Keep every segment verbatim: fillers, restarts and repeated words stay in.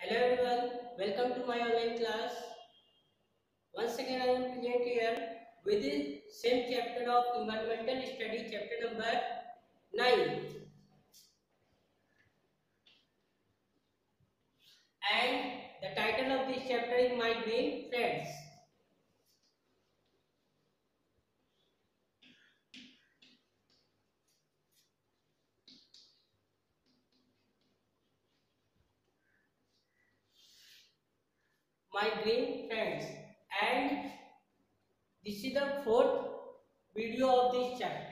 Hello everyone, welcome to my online class. Once again I am present here with the same chapter of environmental study, chapter number nine. And the title of this chapter is My Green Friends. My Green Friends. And this is the fourth video of this chapter.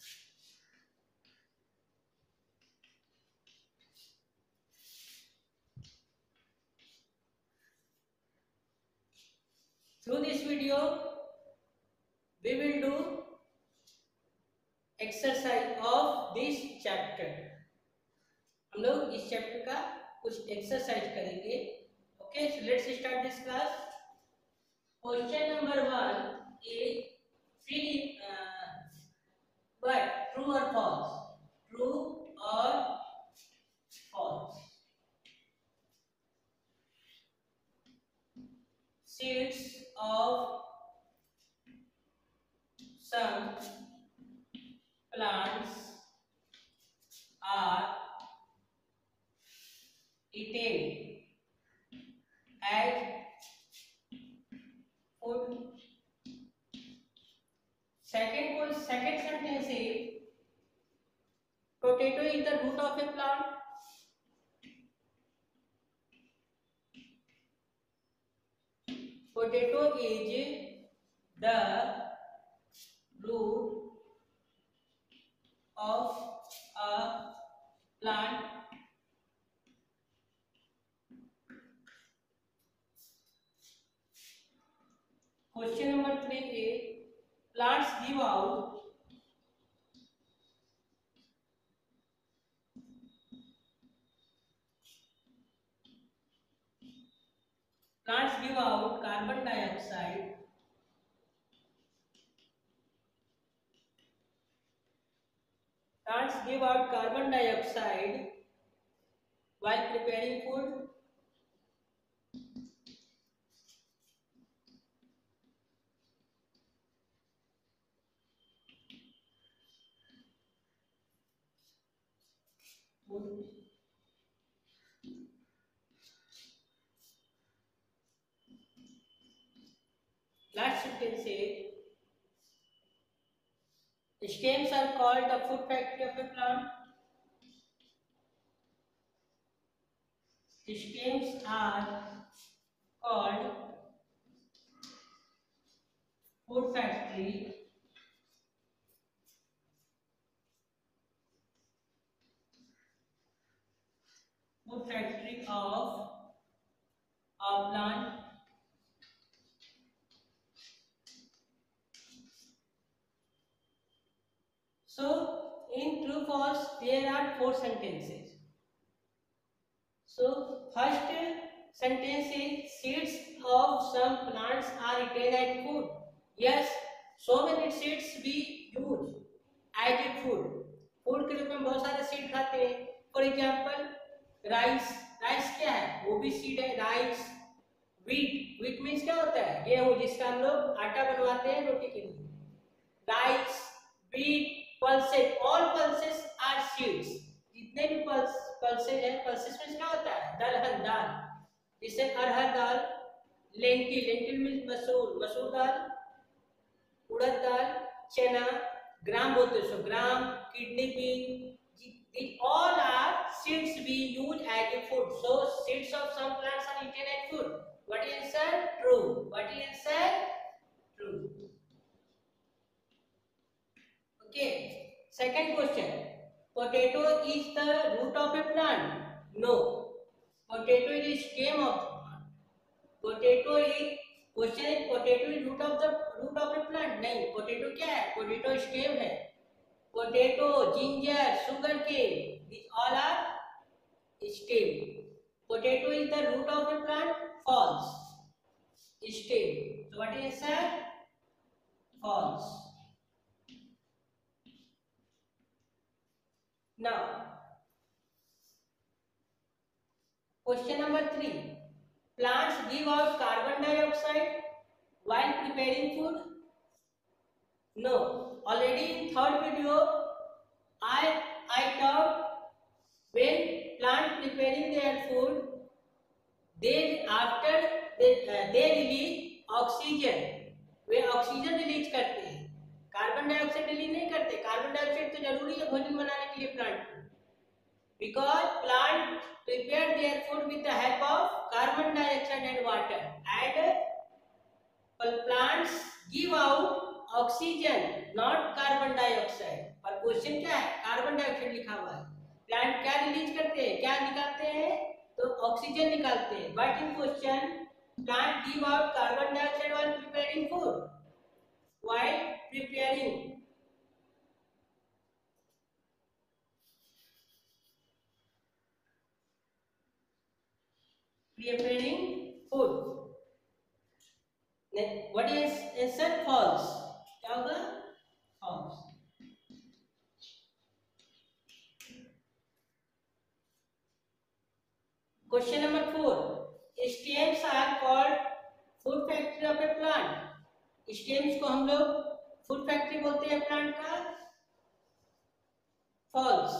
Through this video, we will do exercise of this chapter. हम लोग इस chapter का कुछ exercise करेंगे. Okay, so let's start this class. Question number one is fill uh, what true or false, true or false. Seeds of some plants are eaten as food. Second को second sentence is potato is the root of a plant. Potato is the root of a plant. Question number three is plants give out plants give out carbon dioxide plants give out carbon dioxide while preparing food. Last sentence says stems are called the food factory of a plant. Stems are called food factory food factory of a plant. So in true false there are four sentences. So first sentence is seeds of some plants are eaten as food. Yes, so many seeds we use as a food. Food के रूप में बहुत सारे seed खाते हैं. For example rice. Rice क्या है? वो भी सीड है. राइस. वीट. वीट मीन्स क्या होता है? गेहूं, जिसका हम लोग आटा बनवाते हैं रोटी के लिए. Rice, wheat, pulses. All pulses are seeds. जितने भी पल्स पल्सेस है, पल्सेस में क्या होता है? दलहन दाल. जैसे अरहर दाल, लेंटिल. Lentil means masoor. मसूर दाल, उड़द दाल, चना. ग्राम बोलते हैं. So gram, kidney bean, these all are seeds we use as a food. So seeds of some plants are eaten as food. What is answer? True. What is answer? True. Okay. Second question. Potato is the root of a plant. No. Potato is the stem of the plant. Potato is question is potato is root of the root of a plant. नहीं. Potato क्या है? Potato stem है. Potato, ginger, sugar cane, these all are stem. Potato is the root of a plant. False. Stem. So what is answer? False. Now Question number three. Plants give out carbon dioxide while preparing food? No. Already in third video, I I taught when plant preparing their food, they after they uh, they release oxygen. वे oxygen release करते हैं, carbon dioxide release नहीं करते. Carbon dioxide तो जरूरी है भोजन बनाने के लिए प्लांट को, because plant prepare their food with the help of carbon dioxide and water, and plants give out oxygen not carbon dioxide. और क्वेश्चन क्या है, कार्बन डाइऑक्साइड लिखा हुआ है. प्लांट क्या रिलीज करते हैं, क्या निकालते हैं, तो ऑक्सीजन निकालते हैं. But in question plant give out carbon dioxide while preparing food. While preparing preparing food. What is answer? False. क्या होगा? False. Question number four. Stems are called food factory of a plant. Stems को हम लोग food factory बोलते हैं plant का. False.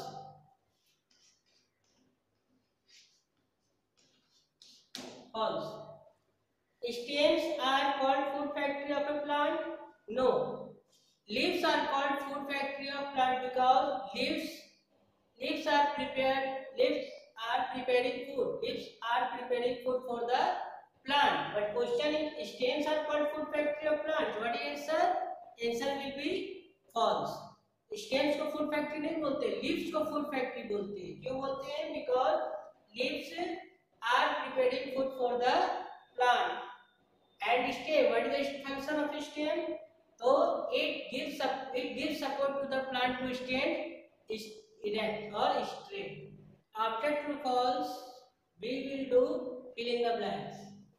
False. Stems are called food factory of a plant? No. Leaves are called food factory of plant because leaves leaves are prepared. Leaves are preparing food. Leaves are preparing food for the plant. But question is, stems are called food factory of plant. What is answer? Answer will be false. Stems को food factory नहीं बोलते, leaves को food factory बोलते हैं. क्यों बोलते हैं? Because leaves are preparing food for the plant. And stem, what is the function of stem? So it gives it gives support to the plant to stand erect or straight. After true false, we will do fill in the blanks.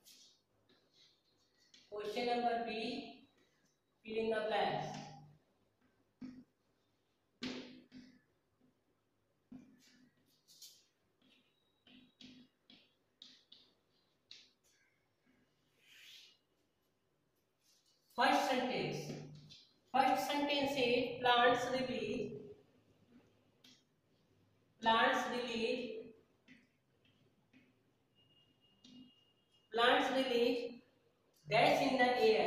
Question number B, fill in the blanks. First sentence. First sentence is plants release. Plants release. Plants release gas in the air.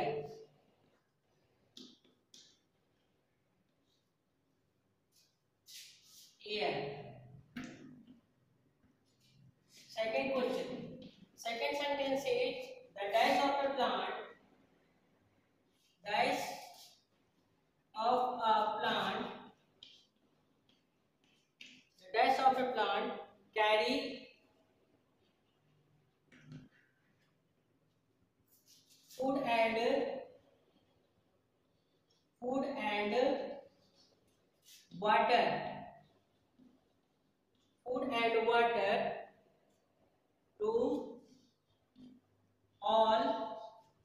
Air. Second question. Second sentence is the dash of a plant. Dash of a plant. The dash of a plant carry food and food and water. Food and water to all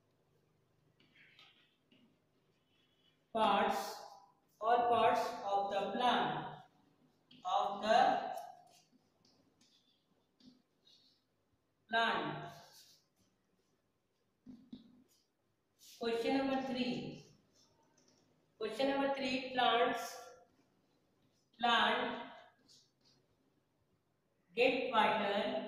parts all parts of the plant of the plant. Question number three. Question number three. Plants plant get water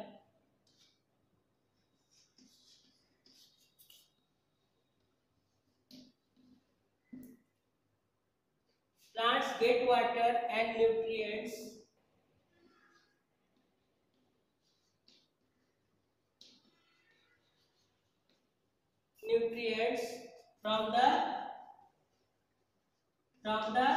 plants get water and nutrients nutrients from the from the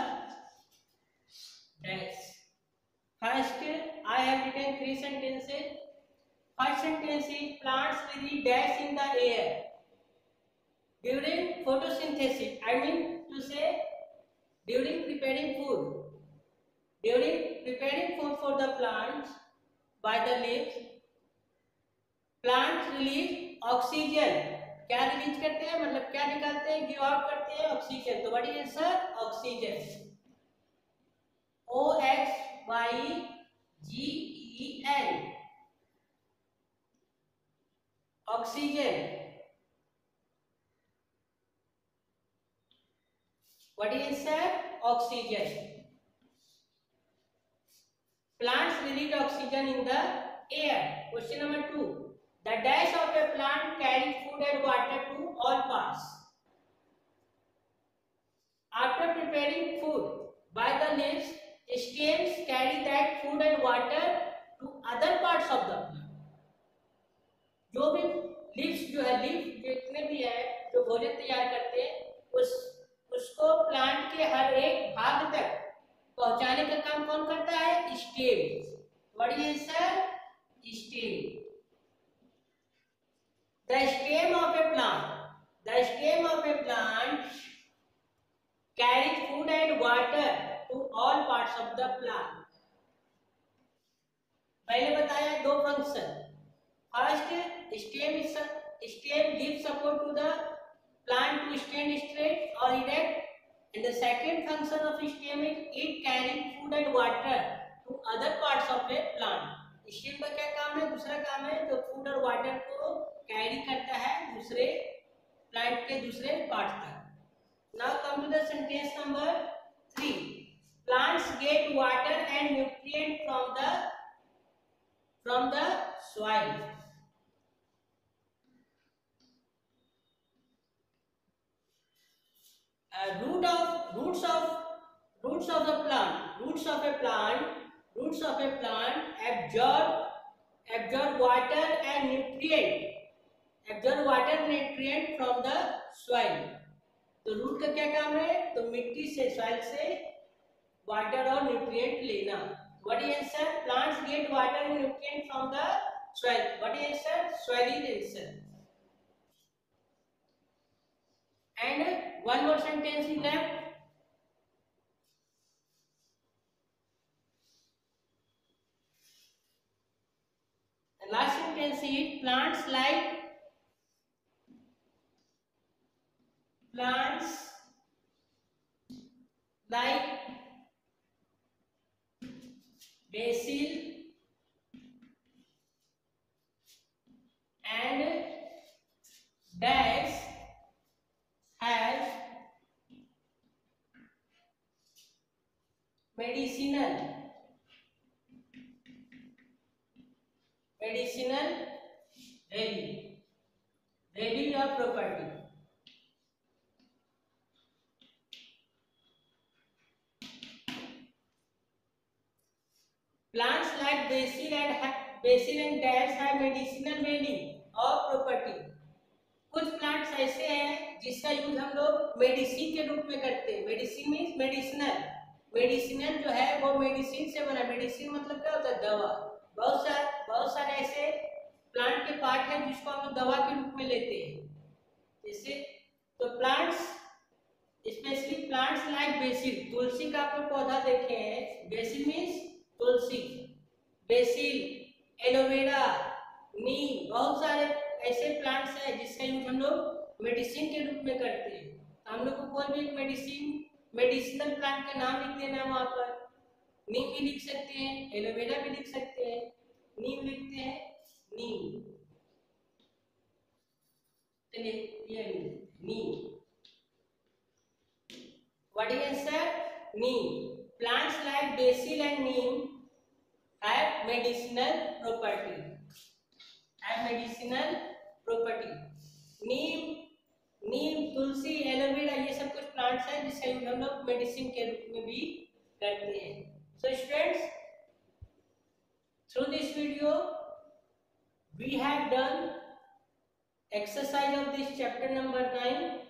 dash. First, I have written three sentences. First sentence is plants release dash in the air during photosynthesis. I mean to say during preparing food. During preparing food for the plants by the leaves, plants release oxygen. क्या release करते हैं, मतलब क्या निकालते हैं, give out करते हैं oxygen. तो what is answer? Oxygen. O X Y G E N. oxygen. What is answer? Oxygen. Plants release oxygen in the air. Question number two. The dash of a plant carries food and water to all parts. After preparing food by the leaves, stems carry that food and water to other parts of the plant. जो भी leaves जो है leaf जितने भी है जो भोजन तैयार करते हैं उस उसको प्लांट के हर एक भाग तक पहुंचाने का काम कौन करता है? Stem. What is answer? Stem. The stem of a plant, the stem of a plant carries food and water to all parts of the plant. पहले बताया दो function. First, stem is stem gives support to the plant to stand straight or erect, and the second function of stem is it carries food and water to other parts of a plant. Stem का क्या काम है? दूसरा काम है जो food और water को कैरी करता है दूसरे प्लांट के दूसरे पार्ट तक। Now come to the sentence number three. Plants get water and nutrient from the from the soil. Root of roots of roots of the plant roots of a plant roots of a plant absorb absorb water and nutrient absorb water and nutrient from the soil. तो root का क्या काम है? तो मिट्टी से soil से water और न्यूट्रिएंट लेना। What is answer? Plants get water and nutrient from the soil. What is answer? Soil is answer. And one more sentence is left. Last sentence is plants like plants like basil and dash have medicinal medicinal value value or property. Plants like basil and basil and dash have medicinal value or property. कुछ plants ऐसे हैं जिसका use हम लोग medicine के रूप में करते हैं। Medicine means medicinal. मेडिसिनल जो है वो मेडिसिन से बना। मेडिसिन मतलब क्या होता है? दवा। बहुत सारे बहुत सारे ऐसे प्लांट के पार्ट हैं जिसको हम लोग दवा के रूप में लेते हैं। जैसे तो plants specially plants like basil. तुलसी का आप लोग पौधा देखे हैं। Basil means tulsi, basil, aloe vera, neem, बहुत सारे ऐसे प्लांट्स हैं जिसका यूज हम लोग मेडिसिन के रूप में करते हैं। तो हम लोग को कोई भी एक मेडिसिन मेडिसिनल प्लांट का नाम लिख देना है। वहां पर नीम भी लिख सकते हैं, एलोवेरा भी लिख सकते हैं, नीम लिखते हैं नीम। चलिए ये नीम। What is answer? Neem. Plants like basil and neem have medicinal property have medicinal property. नीम नीम तुलसी, एलोवेरा ये सब कुछ प्लांट्स हैं जिसका यूज हम लोग मेडिसिन के रूप में भी करते हैं। So students, through this video we have done exercise of this chapter number nine.